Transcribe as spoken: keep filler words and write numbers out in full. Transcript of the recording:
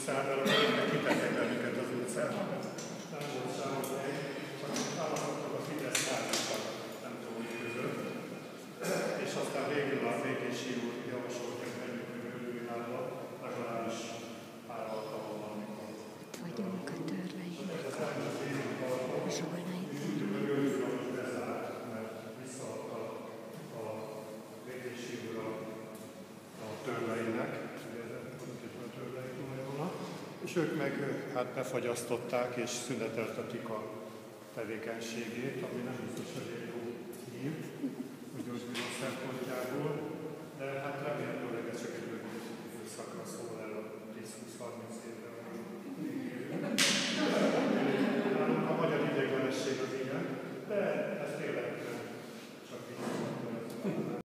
utcára, tényleg kitettek bennünket az utcára. Nem volt sehol hely, csak állapodtak a Fidesz házak, nem tudom, hogy között. És aztán végül a Békési úr javasolt, hogy menjünk meg Örülvilágba, legalábbis pár alkalommal, amikor. Vagyunk a törvény. A Zsolnai törvény. Örülünk, hogy bezárt, mert visszaadta a Békési úr a törvénynek, és ők meg hát befagyasztották és szüneteltetik a tevékenységét, ami nem biztos, hogy